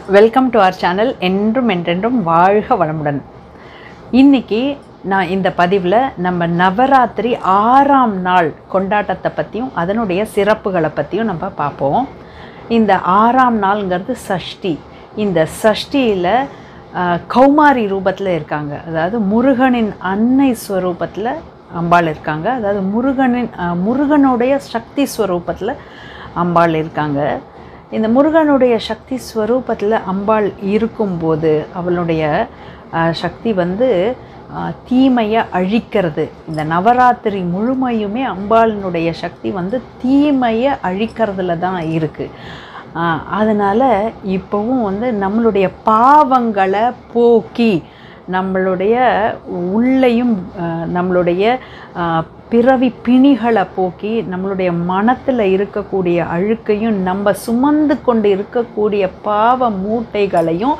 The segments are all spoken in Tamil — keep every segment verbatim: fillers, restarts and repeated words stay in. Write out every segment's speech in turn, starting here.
Welcome to our channel. என்றும் என்றென்றும் வாழ்க வளமுடன். இன்றைக்கி நான் இந்த பதிவில் நம்ம நவராத்திரி ஆறாம் நாள் கொண்டாட்டத்தை பற்றியும் அதனுடைய சிறப்புகளை பற்றியும் நம்ம பார்ப்போம். இந்த ஆறாம் நாள்ங்கிறது சஷ்டி. இந்த சஷ்டியில் கௌமாரி ரூபத்தில் இருக்காங்க, அதாவது முருகனின் அன்னை ஸ்வரூபத்தில் அம்பாள் இருக்காங்க. அதாவது முருகனின் முருகனுடைய சக்தி ஸ்வரூபத்தில் அம்பாள் இருக்காங்க. இந்த முருகனுடைய சக்தி ஸ்வரூபத்தில் அம்பாள் இருக்கும்போது அவளுடைய சக்தி வந்து தீமையை அழிக்கிறது. இந்த நவராத்திரி முழுமையுமே அம்பாளினுடைய சக்தி வந்து தீமையை அழிக்கிறதுல தான் இருக்குது. அதனால் இப்போவும் வந்து நம்மளுடைய பாவங்களை போக்கி நம்மளுடைய உள்ளையும் நம்மளுடைய பிறவி பிணிகளை போக்கி நம்மளுடைய மனத்தில் இருக்கக்கூடிய அழுக்கையும் நம்ம சுமந்து கொண்டு இருக்கக்கூடிய பாவ மூட்டைகளையும்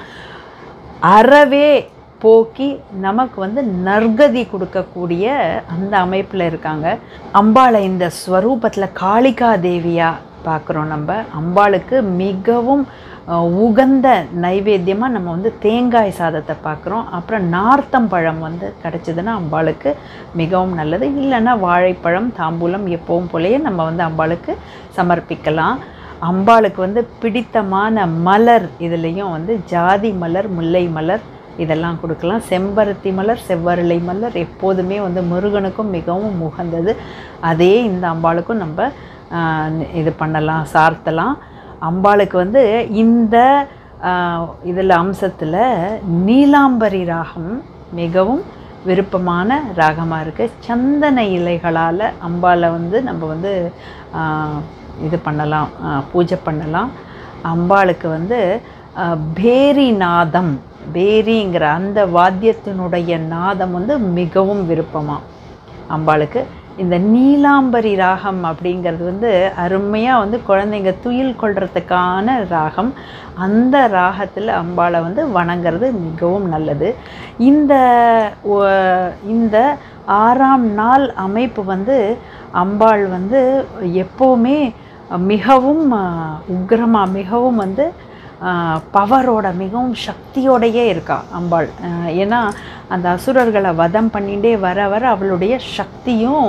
அறவே போக்கி நமக்கு வந்து நற்கதி கொடுக்கக்கூடிய அந்த அமைப்பில் இருக்காங்க. அம்பாளை இந்த ஸ்வரூபத்தில் காளிகா தேவியாக பார்க்குறோம். நம்ம அம்பாளுக்கு மிகவும் உகந்த நைவேத்தியமாக நம்ம வந்து தேங்காய் சாதத்தை பார்க்குறோம். அப்புறம் நார்த்தம்பழம் வந்து கிடச்சிதுன்னா அம்பாளுக்கு மிகவும் நல்லது. இல்லைன்னா வாழைப்பழம் தாம்பூலம் எப்பவும் போலேயே நம்ம வந்து அம்பாளுக்கு சமர்ப்பிக்கலாம். அம்பாளுக்கு வந்து பிடித்தமான மலர் இதுலேயும் வந்து ஜாதி மலர், முல்லை மலர் இதெல்லாம் கொடுக்கலாம். செம்பருத்தி மலர், செவ்வரளை மலர் எப்போதுமே வந்து முருகனுக்கும் மிகவும் உகந்தது. அதே இந்த அம்பாளுக்கும் நம்ம இது பண்ணலாம், சார்த்தலாம். அம்பாளுக்கு வந்து இந்த இதில் அம்சத்தில் நீலாம்பரி ராகம் மிகவும் விருப்பமான ராகமாக இருக்குது. சந்தன இலைகளால் அம்பாளை வந்து நம்ம வந்து இது பண்ணலாம், பூஜை பண்ணலாம். அம்பாளுக்கு வந்து பேரி நாதம், பேரிங்கிற அந்த வாத்தியத்தினுடைய நாதம் வந்து மிகவும் விருப்பமாக அம்பாளுக்கு. இந்த நீலாம்பரி ராகம் அப்படிங்கிறது வந்து அருமையாக வந்து குழந்தைங்க துயில் கொள்றதுக்கான ராகம். அந்த ராகத்தில் அம்பாளை வந்து வணங்கிறது மிகவும் நல்லது. இந்த இந்த ஆறாம் நாள் அமைப்பு வந்து அம்பாள் வந்து எப்போவுமே மிகவும் உக்ரமாக மிகவும் வந்து பவரோட மிகவும் சக்தியோடையே இருக்கா அம்பாள். ஏன்னா அந்த அசுரர்களை வதம் பண்ணிகிட்டே வர வர அவளுடைய சக்தியும்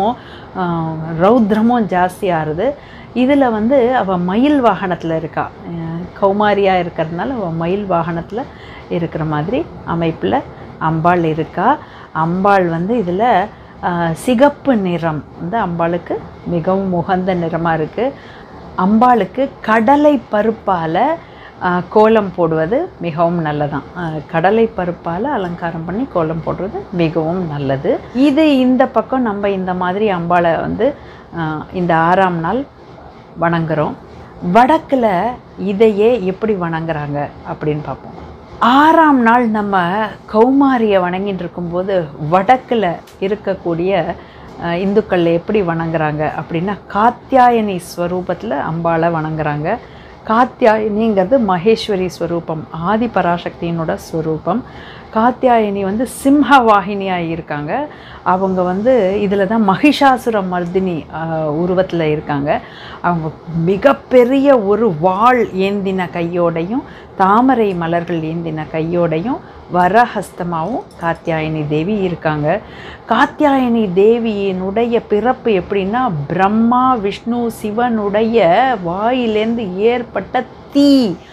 ரௌத்ரமும் ஜாஸ்தியாகுது. இதில் வந்து அவள் மயில் வாகனத்தில் இருக்கா. கௌமாரியாக இருக்கிறதுனால அவள் மயில் வாகனத்தில் இருக்கிற மாதிரி அமைப்பில் அம்பாள் இருக்கா. அம்பாள் வந்து இதில் சிகப்பு நிறம் வந்து அம்பாளுக்கு மிகவும் உகந்த நிறமாக இருக்குது. அம்பாளுக்கு கடலை பருப்பால் கோலம் போடுவது மிகவும் நல்லதான். கடலை பருப்பால் அலங்காரம் பண்ணி கோலம் போடுறது மிகவும் நல்லது. இது இந்த பக்கம் நம்ம இந்த மாதிரி அம்பாளை வந்து இந்த ஆறாம் நாள் வணங்குறோம். வடக்கில் இதையே எப்படி வணங்குறாங்க அப்படின்னு பார்ப்போம். ஆறாம் நாள் நம்ம கௌமாரியை வணங்கிட்டு இருக்கும்போது வடக்கில் இருக்கக்கூடிய இந்துக்கள் எப்படி வணங்குறாங்க அப்படின்னா காத்யாயனி ஸ்வரூபத்தில் அம்பாளை வணங்குறாங்க. காத்யாயனிங்கிறது மகேஸ்வரி ஸ்வரூபம், ஆதி பராசக்தியினோட ஸ்வரூபம். காத்யாயனி வந்து சிம்ஹ வாகினியாக இருக்காங்க. அவங்க வந்து இதில் தான் மகிஷாசுர மர்தினி உருவத்தில் இருக்காங்க. அவங்க மிகப்பெரிய ஒரு வாள் ஏந்தின கையோடையும் தாமரை மலர்கள் ஏந்தின கையோடையும் வரஹஸ்தமாகவும் காத்யாயனி தேவி இருக்காங்க. காத்யாயனி தேவியினுடைய பிறப்பு எப்படின்னா பிரம்மா விஷ்ணு சிவனுடைய வாயிலேருந்து ஏற்பட்ட தீ,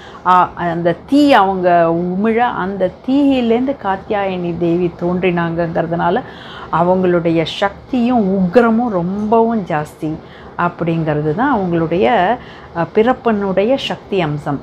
அந்த தீ அவங்க உமிழ அந்த தீயிலேருந்து காத்யாயனி தேவி தோன்றினாங்கங்கிறதுனால அவங்களுடைய சக்தியும் உக்ரமும் ரொம்பவும் ஜாஸ்தி அப்படிங்கிறது தான் அவங்களுடைய பிறப்பனுடைய சக்தி அம்சம்.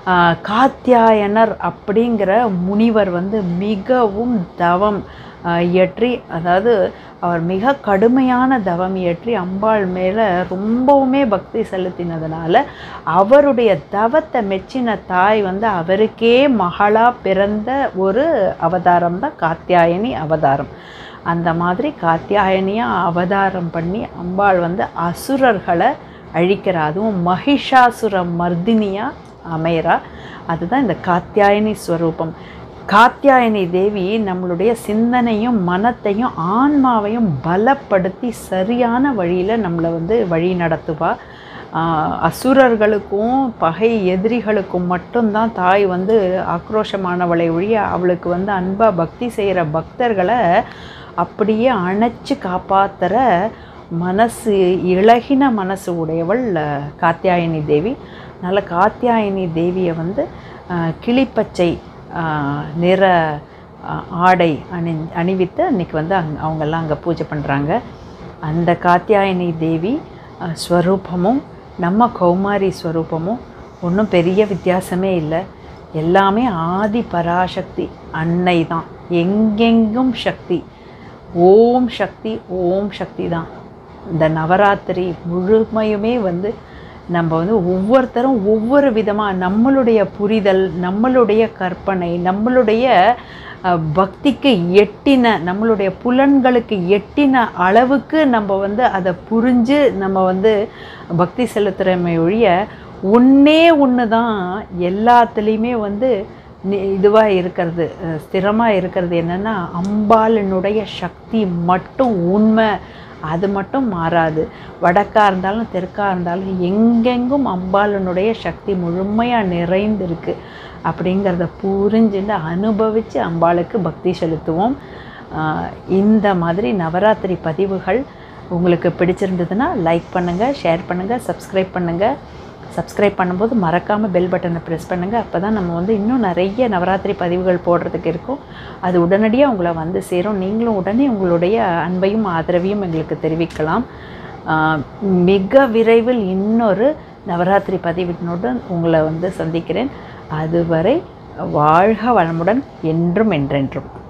காத்யாயனர் அப்படிங்கிற முனிவர் வந்து மிகவும் தவம் இயற்றி, அதாவது அவர் மிக கடுமையான தவம் இயற்றி அம்பாள் மேலே ரொம்பவுமே பக்தி செலுத்தினதுனால அவருடைய தவத்தை மெச்சின தாய் வந்து அவருக்கே மகளாக பிறந்த ஒரு அவதாரம் தான் காத்யாயனி அவதாரம். அந்த மாதிரி காத்யாயனியாக அவதாரம் பண்ணி அம்பாள் வந்து அசுரர்களை அழிக்கிறா. அதுவும் மகிஷாசுர மர்தினியாக அமைகிறா. அதுதான் இந்த காத்யாயனி ஸ்வரூபம். காத்யாயனி தேவி நம்மளுடைய சிந்தனையும் மனத்தையும் ஆன்மாவையும் பலப்படுத்தி சரியான வழியில் நம்மளை வந்து வழி நடத்துவா. அசுரர்களுக்கும் பகை எதிரிகளுக்கும் மட்டும்தான் தாய் வந்து ஆக்ரோஷமானவளை ஒழிய அவளுக்கு வந்து அன்பாக பக்தி செய்கிற பக்தர்களை அப்படியே அணைச்சி காப்பாற்றுற மனசு இளகின மனசு உடையவள் காத்தியாயனி தேவி. நல்ல காத்தியாயனி தேவியை வந்து கிளிப்பச்சை நிற ஆடை அணி அணிவித்து அன்றைக்கி வந்து அங் அவங்கெல்லாம் அங்கே பூஜை பண்ணுறாங்க. அந்த காத்தியாயனி தேவி ஸ்வரூபமும் நம்ம கௌமாரி ஸ்வரூபமும் ஒன்றும் பெரிய வித்தியாசமே இல்லை. எல்லாமே ஆதி பராசக்தி அன்னை தான். எங்கெங்கும் சக்தி, ஓம் சக்தி ஓம் சக்தி தான். இந்த நவராத்திரி முழுமையுமே வந்து நம்ம வந்து ஒவ்வொருத்தரும் ஒவ்வொரு விதமாக நம்மளுடைய புரிதல், நம்மளுடைய கற்பனை, நம்மளுடைய பக்திக்கு எட்டின, நம்மளுடைய புலன்களுக்கு எட்டின அளவுக்கு நம்ம வந்து அதை புரிஞ்சு நம்ம வந்து பக்தி செலுத்துகிறமை ஒழிய ஒன்றே ஒன்று தான் எல்லாத்துலேயுமே வந்து இதுவாக இருக்கிறது, ஸ்திரமாக இருக்கிறது. என்னென்னா அம்பாளினுடைய சக்தி மட்டும் உண்மை, அது மட்டும் மாறாது. வடக்காக இருந்தாலும் தெற்காக இருந்தாலும் எங்கெங்கும் அம்பாளினுடைய சக்தி முழுமையாக நிறைந்திருக்கு. அப்படிங்கிறத புரிஞ்சுட்டு அனுபவித்து அம்பாளுக்கு பக்தி செலுத்துவோம். இந்த மாதிரி நவராத்திரி பதிவுகள் உங்களுக்கு பிடிச்சிருந்ததுன்னா லைக் பண்ணுங்கள், ஷேர் பண்ணுங்கள், சப்ஸ்கிரைப் பண்ணுங்கள். சப்ஸ்கிரைப் பண்ணும்போது மறக்காமல் பெல் பட்டனை ப்ரெஸ் பண்ணுங்கள். அப்போ தான் நம்ம வந்து இன்னும் நிறைய நவராத்திரி பதிவுகள் போடுறதுக்கு இருக்கும். அது உடனடியாக உங்களை வந்து சேரும். நீங்களும் உடனே உங்களுடைய அன்பையும் ஆதரவையும் எங்களுக்கு தெரிவிக்கலாம். மிக விரைவில் இன்னொரு நவராத்திரி பதிவினுடன் உங்களை வந்து சந்திக்கிறேன். அதுவரை வாழ்க வளமுடன், என்றும் என்றென்றும்.